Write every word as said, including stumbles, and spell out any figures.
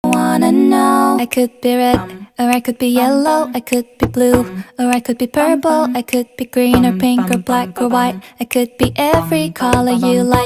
wanna know. I could be red, or I could be yellow, I could be blue, or I could be purple, I could be green or pink or black or white. I could be every color you like.